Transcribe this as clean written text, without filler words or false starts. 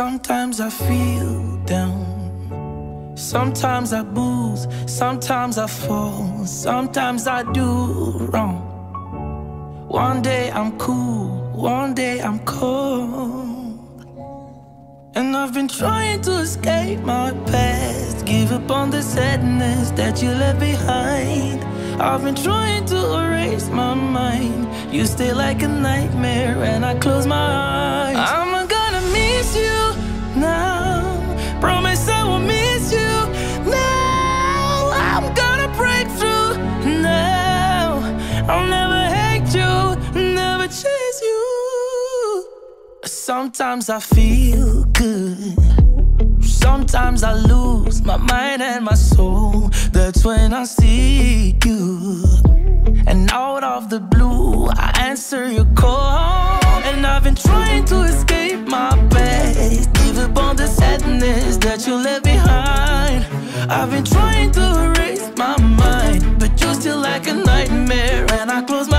Sometimes I feel down. Sometimes I booze. Sometimes I fall. Sometimes I do wrong. One day I'm cool. One day I'm cold. And I've been trying to escape my past. Give up on the sadness that you left behind. I've been trying to erase my mind. You stay like a nightmare when I close my eyes. I'm gonna miss you now. Promise I will miss you now. I'm gonna break through now. I'll never hate you, never chase you. Sometimes I feel good. Sometimes I lose my mind and my soul. That's when I see you. And out of the blue, I answer your call. And I've been trying to escape my past. Give up on the sadness that you left behind. I've been trying to erase my mind, but you're still like a nightmare. And I close